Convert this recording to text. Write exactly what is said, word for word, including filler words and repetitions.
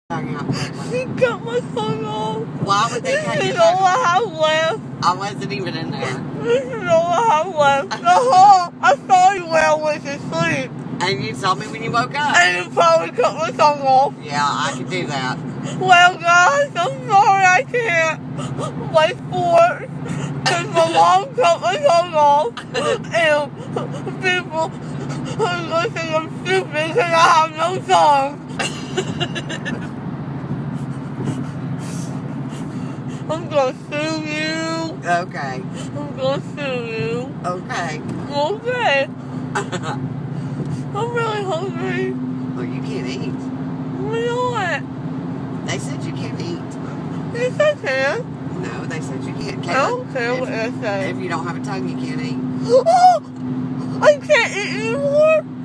She cut my tongue off. Why would they cut This your is all tongue? I have left. I wasn't even in there. This is all I have left. The whole, I saw you when I went to sleep. And you saw me when you woke up. And you probably cut my tongue off. Yeah, I could do that. Well, guys, I'm sorry I can't play sports. Because my mom cut my tongue off. And people are going to think I'm stupid because I have no tongue. I'm gonna sue you. Okay. I'm gonna sue you. Okay. Okay. I'm really hungry. Well, you can't eat. Why not? They said you can't eat. Yes, I can. No, they said you can't. I don't care what they say. If you don't have a tongue, you can't eat. Oh! I can't eat anymore?